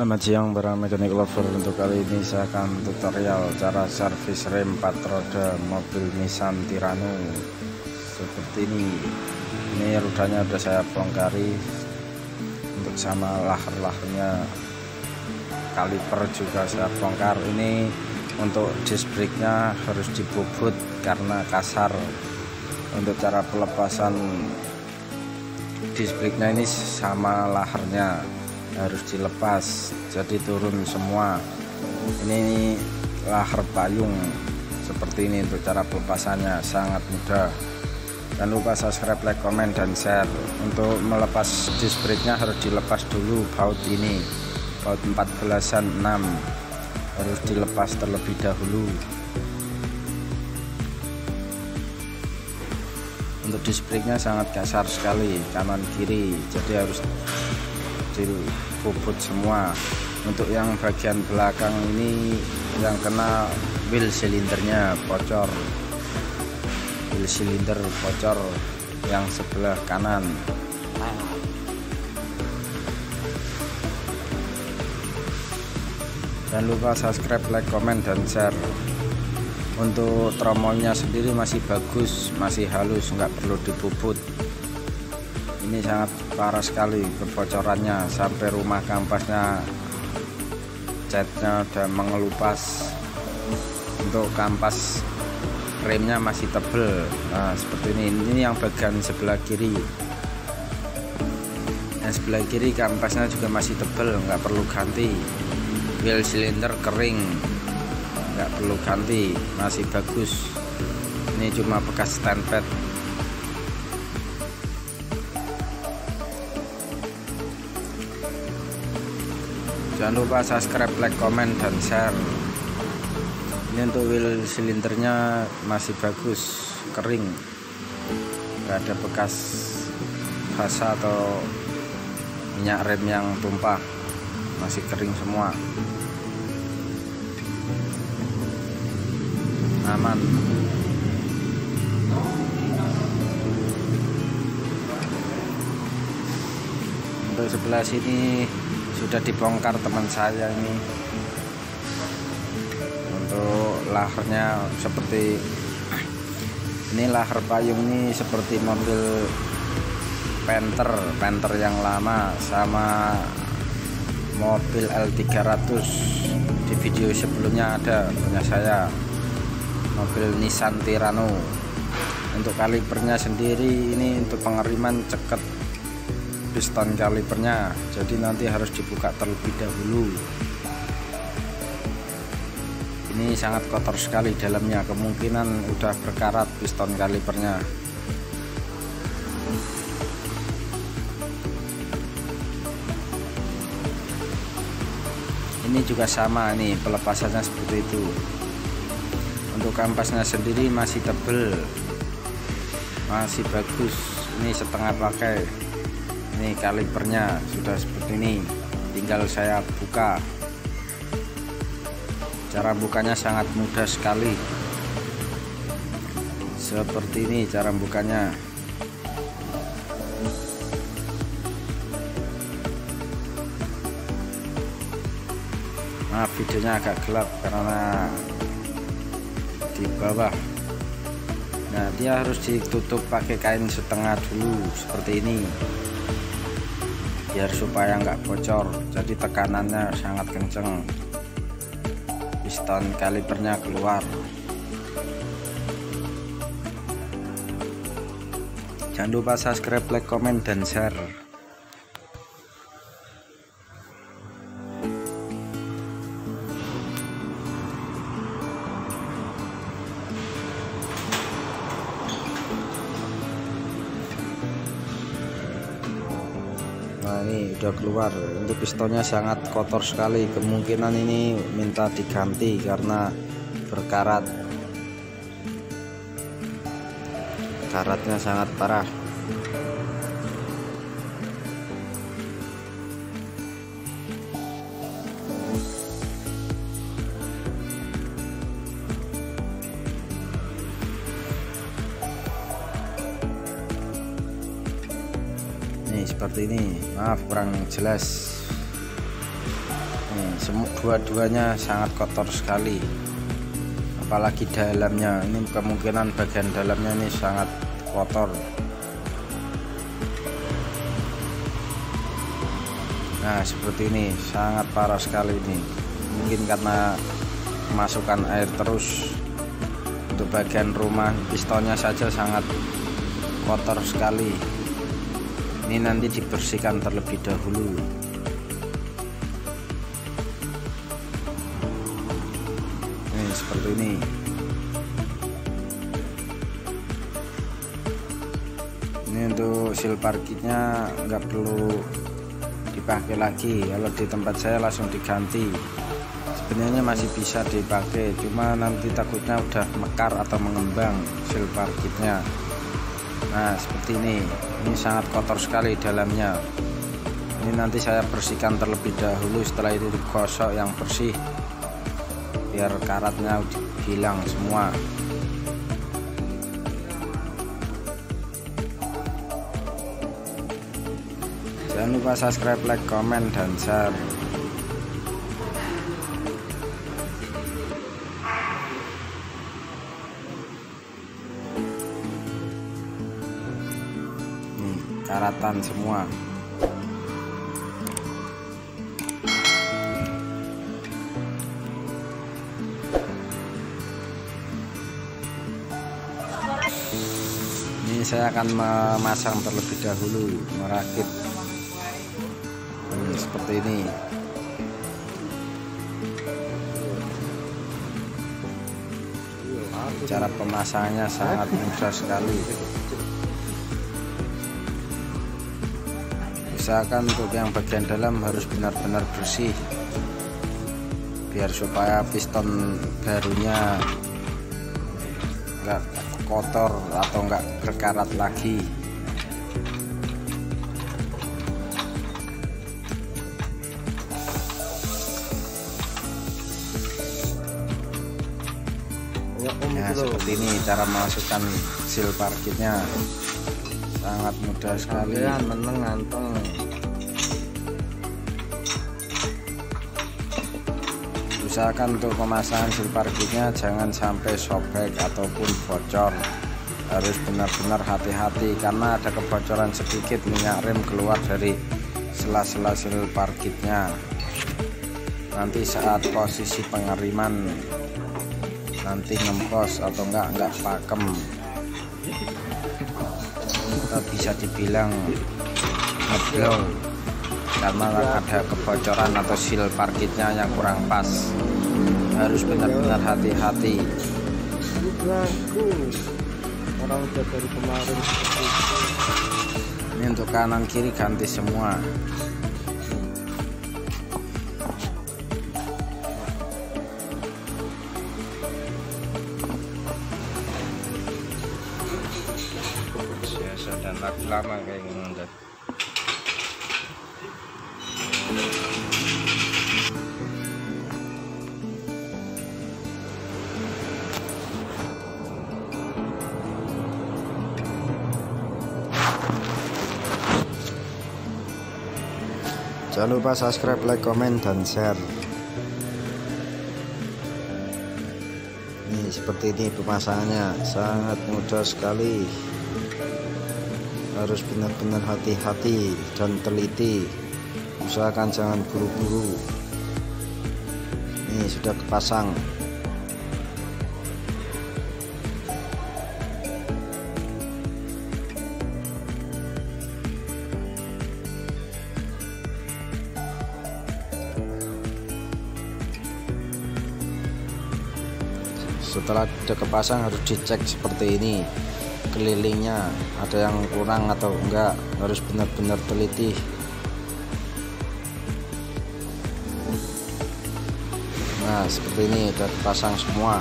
Selamat siang para mekanik lover. Untuk kali ini saya akan tutorial cara servis rem 4 roda mobil Nissan Tirano seperti ini. Ini rodanya sudah saya bongkari, untuk sama lahar-laharnya, kaliper juga saya bongkar. Ini untuk disc brake-nya harus dibobot karena kasar. Untuk cara pelepasan disc brake-nya ini sama laharnya harus dilepas, jadi turun semua. Ini lahar payung seperti ini. Untuk cara pelepasannya sangat mudah. Jangan lupa subscribe, like, komen, dan share. Untuk melepas disc brake-nya harus dilepas dulu baut ini, baut 14an 6 harus dilepas terlebih dahulu. Untuk disc brake-nya sangat kasar sekali, kanan kiri, jadi harus dibobot semua. Untuk yang bagian belakang ini yang kena wheel silindernya bocor, wheel silinder bocor yang sebelah kanan. Jangan lupa subscribe, like, komen, dan share. Untuk tromolnya sendiri masih bagus, masih halus, nggak perlu dibobot. Ini sangat parah sekali kebocorannya, sampai rumah kampasnya catnya udah mengelupas. Untuk kampas remnya masih tebel. Nah seperti ini yang bagian sebelah kiri. Yang sebelah kiri kampasnya juga masih tebel, nggak perlu ganti. Wheel silinder kering, nggak perlu ganti, masih bagus. Ini cuma bekas stand pad. Jangan lupa subscribe, like, komen, dan share. Ini untuk wheel silindernya masih bagus, kering, nggak ada bekas basah atau minyak rem yang tumpah, masih kering semua, aman. Untuk sebelah sini sudah dibongkar teman saya ini. Untuk laharnya seperti ini, lahar payung ini seperti mobil Panther yang lama, sama mobil L300. Di video sebelumnya ada punya saya, mobil Nissan Tirano. Untuk kalipernya sendiri ini untuk pengiriman ceket piston kalipernya, jadi nanti harus dibuka terlebih dahulu. Ini sangat kotor sekali dalamnya, kemungkinan udah berkarat piston kalipernya. Ini juga sama, nih pelepasannya seperti itu. Untuk kampasnya sendiri masih tebel, masih bagus. Ini setengah pakai. Ini kalipernya sudah seperti ini, tinggal saya buka. Cara bukanya sangat mudah sekali, seperti ini cara bukanya. Maaf videonya agak gelap karena di bawah. Nah dia harus ditutup pakai kain setengah dulu seperti ini, biar supaya nggak bocor. Jadi tekanannya sangat kenceng, piston kalipernya keluar. Jangan lupa subscribe, like, komen, dan share. Nah ini udah keluar. Untuk pistonnya sangat kotor sekali, kemungkinan ini minta diganti karena berkarat. Karatnya sangat parah. Nih seperti ini, maaf kurang jelas. dua-duanya sangat kotor sekali, apalagi dalamnya. Ini kemungkinan bagian dalamnya ini sangat kotor. Nah seperti ini, sangat parah sekali ini. Mungkin karena masukkan air terus. Untuk bagian rumah pistonnya saja sangat kotor sekali. Ini nanti dibersihkan terlebih dahulu. Ini seperti ini. Ini untuk seal parkitnya nggak perlu dipakai lagi. Kalau di tempat saya langsung diganti. Sebenarnya masih bisa dipakai, cuma nanti takutnya udah mekar atau mengembang seal parkitnya. Nah seperti ini sangat kotor sekali dalamnya. Ini nanti saya bersihkan terlebih dahulu, setelah itu digosok yang bersih biar karatnya hilang semua. Jangan lupa subscribe, like, komen, dan share. Karatan semua. Ini saya akan memasang terlebih dahulu, merakit. Seperti ini. Cara pemasangannya sangat mudah sekali. Usahakan untuk yang bagian dalam harus benar-benar bersih, biar supaya piston barunya enggak kotor atau enggak berkarat lagi. Nah seperti ini cara memasukkan seal parkitnya. Sangat mudah sekali. Meneng nganteng. Usahakan untuk pemasangan seal parkitnya jangan sampai sobek ataupun bocor. Harus benar-benar hati-hati karena ada kebocoran sedikit, minyak rem keluar dari sela-sela seal parkitnya. Nanti saat posisi pengeriman nanti ngempos atau enggak pakem. Bisa dibilang ngeblong karena ada kebocoran atau seal parkitnya yang kurang pas. Harus benar-benar hati-hati. Orang udah dari kemarin. Ini untuk kanan kiri ganti semua. Dan lagu lama kayak gini. Jangan lupa subscribe, like, komen, dan share. Ini seperti ini pemasangannya, sangat mudah sekali. Harus benar-benar hati-hati dan teliti. Usahakan jangan buru-buru. Ini sudah kepasang. Setelah sudah kepasang harus dicek seperti ini. Kelilingnya ada yang kurang atau enggak, harus benar-benar teliti. Nah seperti ini udah dipasang semua.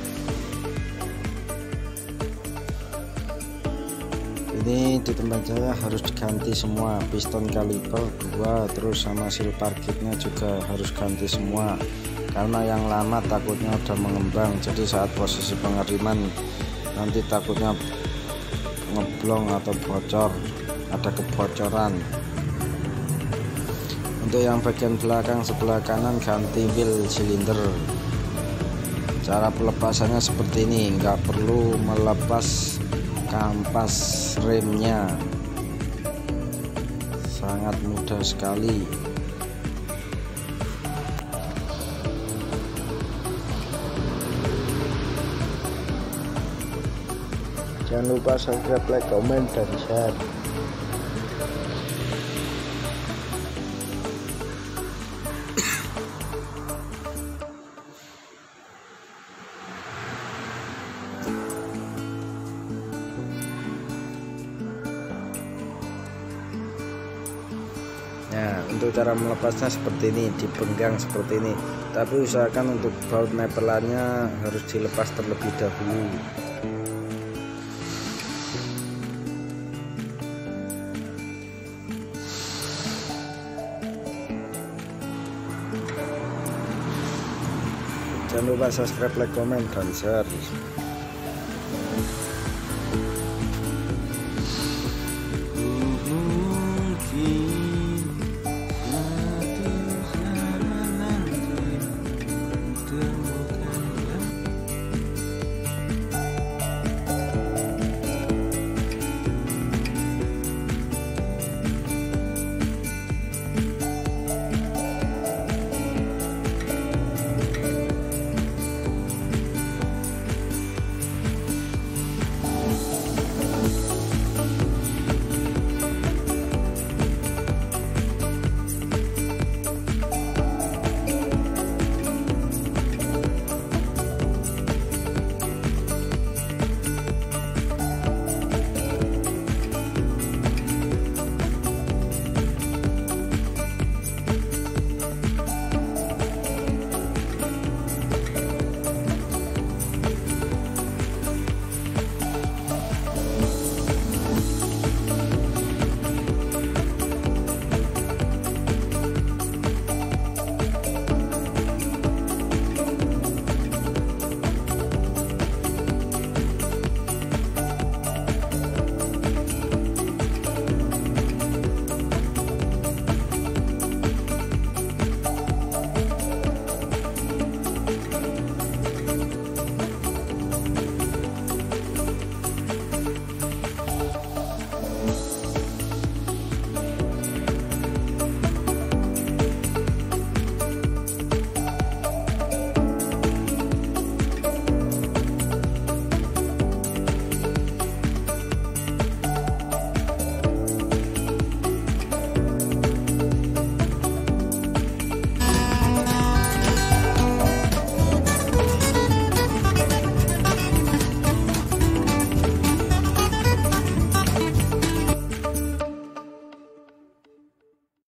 Ini di tempat saya harus diganti semua, piston kaliper 2, terus sama seal parkitnya juga harus ganti semua karena yang lama takutnya udah mengembang. Jadi saat posisi pengiriman nanti takutnya ngeblong atau bocor, ada kebocoran. Untuk yang bagian belakang sebelah kanan ganti wheel silinder. Cara pelepasannya seperti ini, nggak perlu melepas kampas remnya, sangat mudah sekali. Jangan lupa subscribe, like, komen, dan share. Nah, untuk cara melepasnya seperti ini, dipenggang seperti ini. Tapi usahakan untuk baut nepelannya harus dilepas terlebih dahulu. Jangan lupa subscribe, like, komen, dan share.